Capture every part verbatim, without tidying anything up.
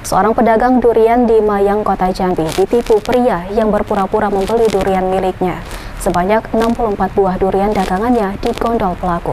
Seorang pedagang durian di Mayang, Kota Jambi ditipu pria yang berpura-pura membeli durian miliknya. Sebanyak enam puluh empat buah durian dagangannya digondol pelaku.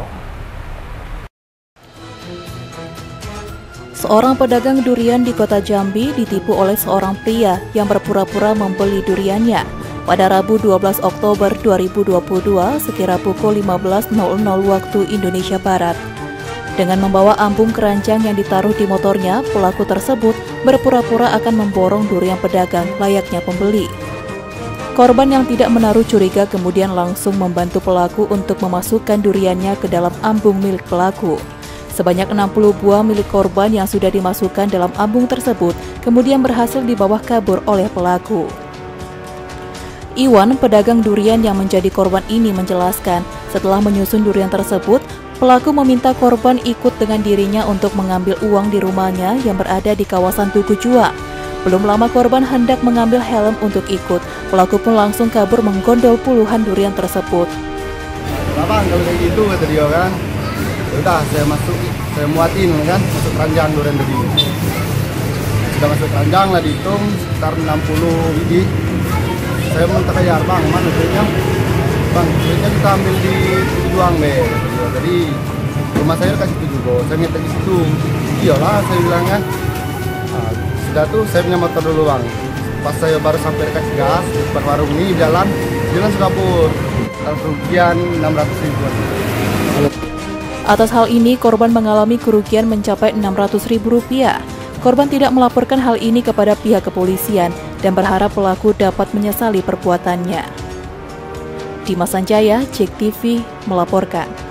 Seorang pedagang durian di Kota Jambi ditipu oleh seorang pria yang berpura-pura membeli duriannya pada Rabu dua belas Oktober dua ribu dua puluh dua sekira pukul lima belas nol nol waktu Indonesia Barat. Dengan membawa ambung keranjang yang ditaruh di motornya, pelaku tersebut berpura-pura akan memborong durian pedagang layaknya pembeli. Korban yang tidak menaruh curiga kemudian langsung membantu pelaku untuk memasukkan duriannya ke dalam ambung milik pelaku. Sebanyak enam puluh buah milik korban yang sudah dimasukkan dalam ambung tersebut kemudian berhasil dibawa kabur oleh pelaku. Iwan, pedagang durian yang menjadi korban ini menjelaskan, setelah menyusun durian tersebut, pelaku meminta korban ikut dengan dirinya untuk mengambil uang di rumahnya yang berada di kawasan Tugu Jua. Belum lama korban hendak mengambil helm untuk ikut, pelaku pun langsung kabur menggondol puluhan durian tersebut. Bang, kalau kayak gitu kata dia kan, udah saya masuk, saya muatin kan, masuk keranjang durian tadi. Sudah masuk keranjang lah, dihitung sekitar enam puluh biji. Saya minta bayar, bang, mana duitnya? Bang, duitnya kita ambil di Juang be. Jadi rumah saya kasih itu juga, saya minta di situ. Iyalah, saya bilang kan. Nah, sudah tuh saya punya motor dulu bang. Pas saya baru sampai dekat gas, depan warung ini jalan, jalan sudah kabur. Kerugian enam ratus ribu. Atas hal ini, korban mengalami kerugian mencapai enam ratus ribu rupiah. Korban tidak melaporkan hal ini kepada pihak kepolisian dan berharap pelaku dapat menyesali perbuatannya. Dimas Sanjaya, Jek T V melaporkan.